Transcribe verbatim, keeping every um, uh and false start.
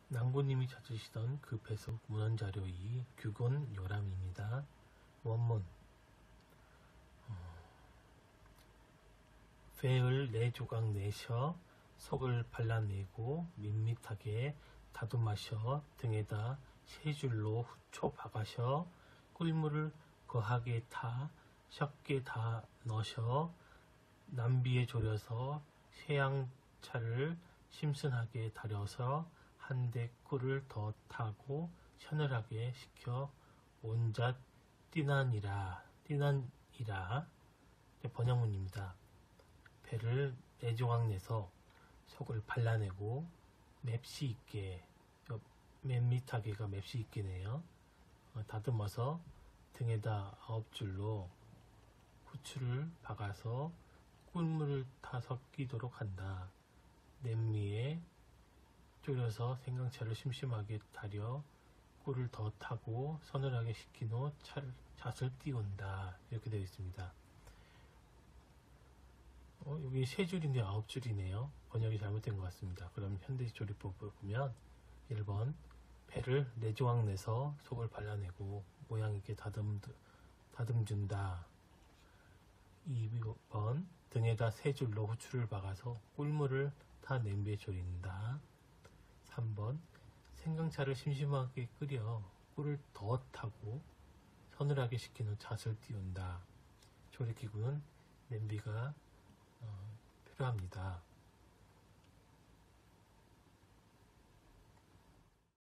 낭보님이 찾으시던 그 배속 문헌자료 이 규곤 요람입니다. 원문 배을 네 조각 내셔 속을 발라내고 밋밋하게 다듬마셔 등에다 세 줄로 후초 박아셔 꿀물을 거하게 타 섞게 다 넣으셔 남비에 졸여서 쇠양차를 심슨하게 달여서 한데 꿀을 더 타고 서늘하게 식혀 온잣 띠나니라 띠난이라. 번역문입니다. 배를 네 조각 내서 속을 발라내고 맵시 있게, 맵mit하게가 맵시 있게네요. 어, 다듬어서 등에다 아홉 줄로 후추를 박아서 꿀물을 타 섞이도록 한다. 냄비에 졸여서 생강차를 심심하게 달여 꿀을 더 타고 서늘하게 식힌 후 차를, 잣을 띄운다. 이렇게 되어 있습니다. 어, 여기 세 줄인데 아홉 줄이네요. 번역이 잘못된 것 같습니다. 그럼 현대조리법을 보면 일 번 배를 네 조각 내서 속을 발라내고 모양 있게 다듬, 다듬준다. 이 번 등에다 세 줄로 후추를 박아서 꿀물을 타 냄비에 졸인다. 삼 번 생강차를 심심하게 끓여 꿀을 더 타고 서늘하게 식힌 후 잣을 띄운다. 조리기구는 냄비가 어, 필요합니다.